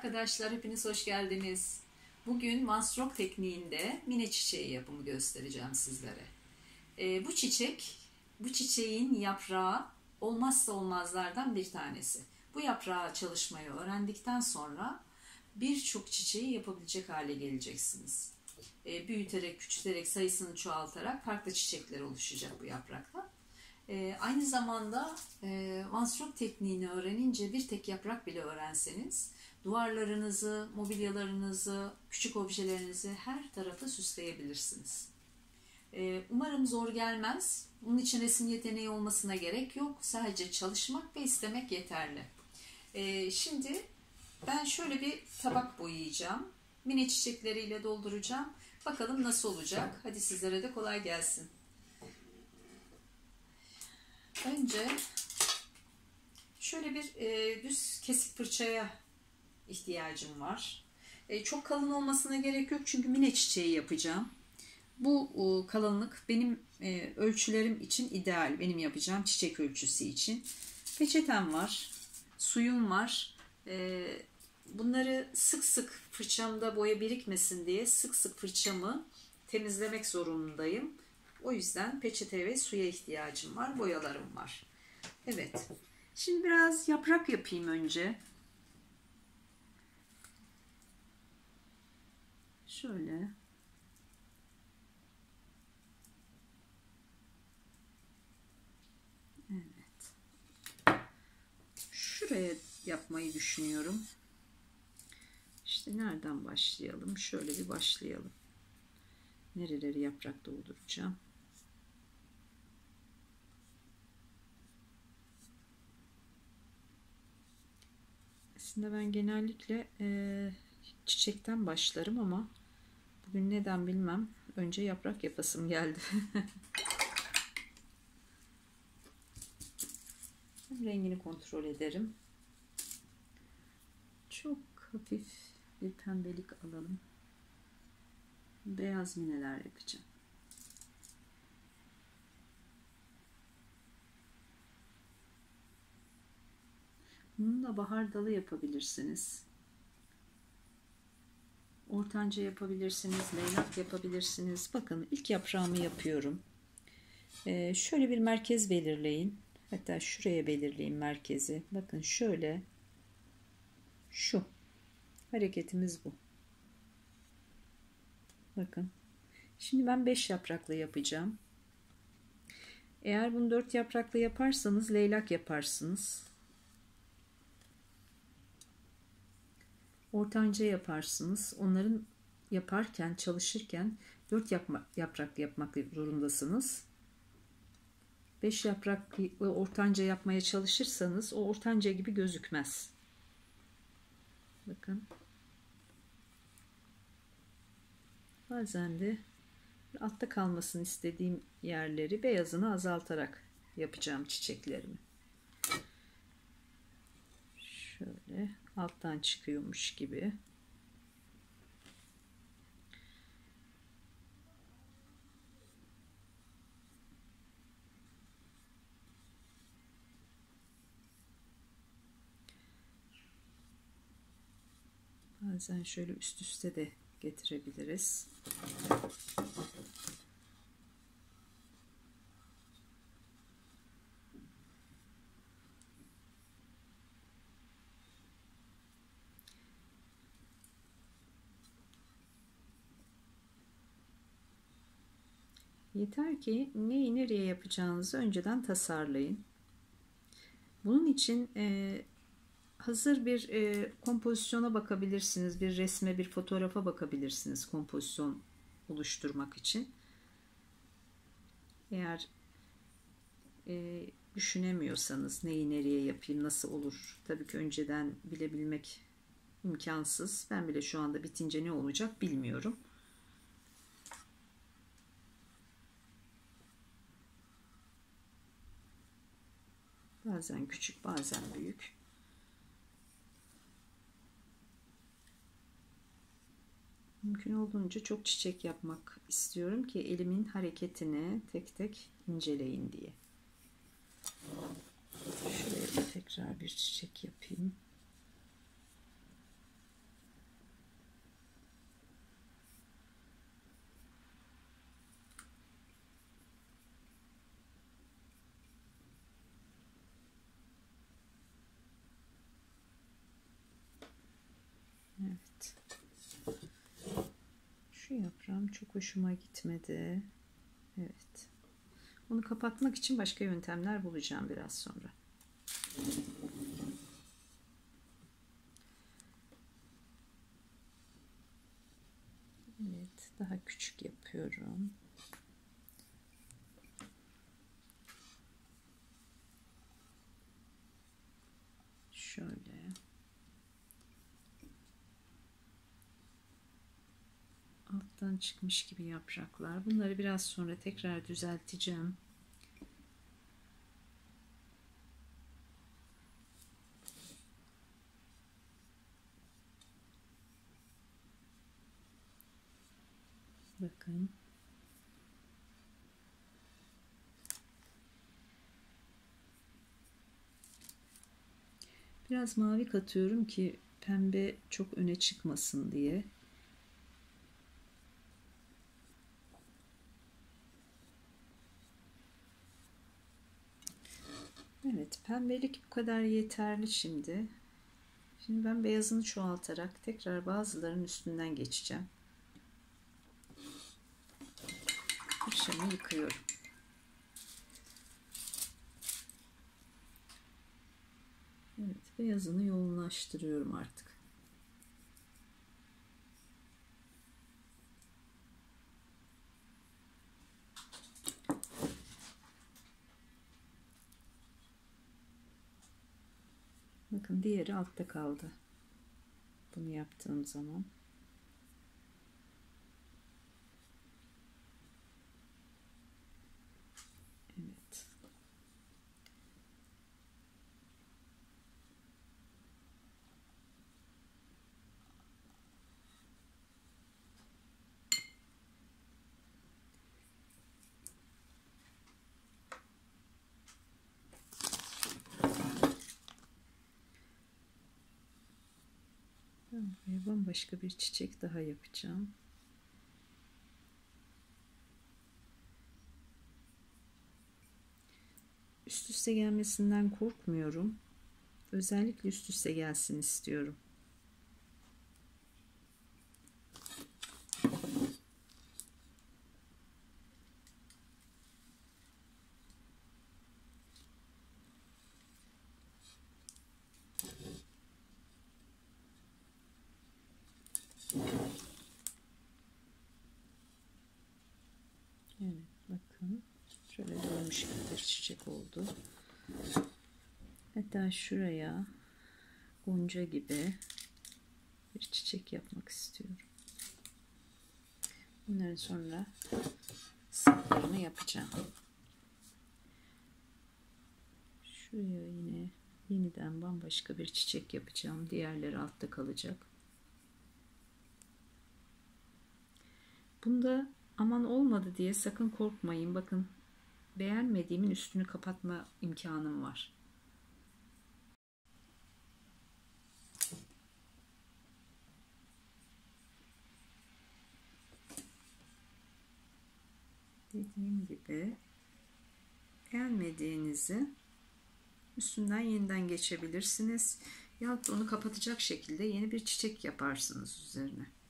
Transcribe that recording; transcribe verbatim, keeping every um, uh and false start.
arkadaşlar, hepiniz hoş geldiniz. Bugün mansrok tekniğinde mine çiçeği yapımı göstereceğim sizlere. Ee, bu çiçek, bu çiçeğin yaprağı olmazsa olmazlardan bir tanesi. Bu yaprağı çalışmayı öğrendikten sonra birçok çiçeği yapabilecek hale geleceksiniz. Ee, büyüterek, küçülterek, sayısını çoğaltarak farklı çiçekler oluşacak bu yaprakla. Ee, aynı zamanda e, mansrok tekniğini öğrenince bir tek yaprak bile öğrenseniz duvarlarınızı, mobilyalarınızı, küçük objelerinizi her tarafı süsleyebilirsiniz. Ee, umarım zor gelmez. Bunun için resim yeteneği olmasına gerek yok. Sadece çalışmak ve istemek yeterli. Ee, şimdi ben şöyle bir tabak boyayacağım. Mine çiçekleriyle dolduracağım. Bakalım nasıl olacak. Hadi sizlere de kolay gelsin. Önce şöyle bir e, düz kesik fırçaya ihtiyacım var. E, çok kalın olmasına gerek yok çünkü mine çiçeği yapacağım. Bu e, kalınlık benim e, ölçülerim için ideal. Benim yapacağım çiçek ölçüsü için. Peçetem var, suyum var. E, bunları sık sık fırçamda boya birikmesin diye sık sık fırçamı temizlemek zorundayım. O yüzden peçete ve suya ihtiyacım var. Boyalarım var. Evet. Şimdi biraz yaprak yapayım önce. Şöyle. Evet. Şuraya yapmayı düşünüyorum. İşte nereden başlayalım? Şöyle bir başlayalım. Nereleri yaprak dolduracağım? Aslında ben genellikle e, çiçekten başlarım ama bugün neden bilmem. Önce yaprak yapasım geldi. Rengini kontrol ederim. Çok hafif bir pembelik alalım. Beyaz mineler yapacağım. Bununla bahar dalı yapabilirsiniz. Ortanca yapabilirsiniz. Leylak yapabilirsiniz. Bakın ilk yaprağımı yapıyorum. Ee, şöyle bir merkez belirleyin. Hatta şuraya belirleyin merkezi. Bakın şöyle. Şu. Hareketimiz bu. Bakın. Şimdi ben beş yapraklı yapacağım. Eğer bunu dört yapraklı yaparsanız leylak yaparsınız. Ortanca yaparsınız. Onların yaparken, çalışırken dört yapma, yaprak yapmak zorundasınız. beş yapraklı ortanca yapmaya çalışırsanız o ortanca gibi gözükmez. Bakın. Bazen de altta kalmasını istediğim yerleri beyazını azaltarak yapacağım çiçeklerimi. Şöyle alttan çıkıyormuş gibi. Bazen şöyle üst üste de getirebiliriz. Yeter ki neyi nereye yapacağınızı önceden tasarlayın. Bunun için e, hazır bir e, kompozisyona bakabilirsiniz. Bir resme, bir fotoğrafa bakabilirsiniz kompozisyon oluşturmak için. Eğer e, düşünemiyorsanız neyi nereye yapayım, nasıl olur? Tabii ki önceden bilebilmek imkansız. Ben bile şu anda bitince ne olacak bilmiyorum. Bazen küçük, bazen büyük. Mümkün olduğunca çok çiçek yapmak istiyorum ki elimin hareketini tek tek inceleyin diye. Şuraya da tekrar bir çiçek yapayım. Evet. Şu yaprağım çok hoşuma gitmedi. Evet. Onu kapatmak için başka yöntemler bulacağım biraz sonra. Evet, daha küçük yapıyorum. Şöyle. Alttan çıkmış gibi yapraklar. Bunları biraz sonra tekrar düzelteceğim. Bakın. Biraz mavi katıyorum ki pembe çok öne çıkmasın diye. Evet, pembelik bu kadar yeterli şimdi. Şimdi ben beyazını çoğaltarak tekrar bazılarının üstünden geçeceğim. Fırçamı yıkıyorum. Evet, beyazını yoğunlaştırıyorum artık. Bakın diğeri altta kaldı. Bunu yaptığım zaman. Evet. Buraya bambaşka bir çiçek daha yapacağım. Üst üste gelmesinden korkmuyorum. Özellikle üst üste gelsin istiyorum. Evet, bakın. Şöyle dönmüş gibi bir çiçek oldu. Hatta şuraya gonca gibi bir çiçek yapmak istiyorum. Bunların sonra saplarını yapacağım. Şuraya yine yeniden bambaşka bir çiçek yapacağım. Diğerleri altta kalacak. Bunda aman olmadı diye sakın korkmayın. Bakın, beğenmediğimin üstünü kapatma imkanım var. Dediğim gibi beğenmediğinizi üstünden yeniden geçebilirsiniz. Yahut onu kapatacak şekilde yeni bir çiçek yaparsınız üzerine.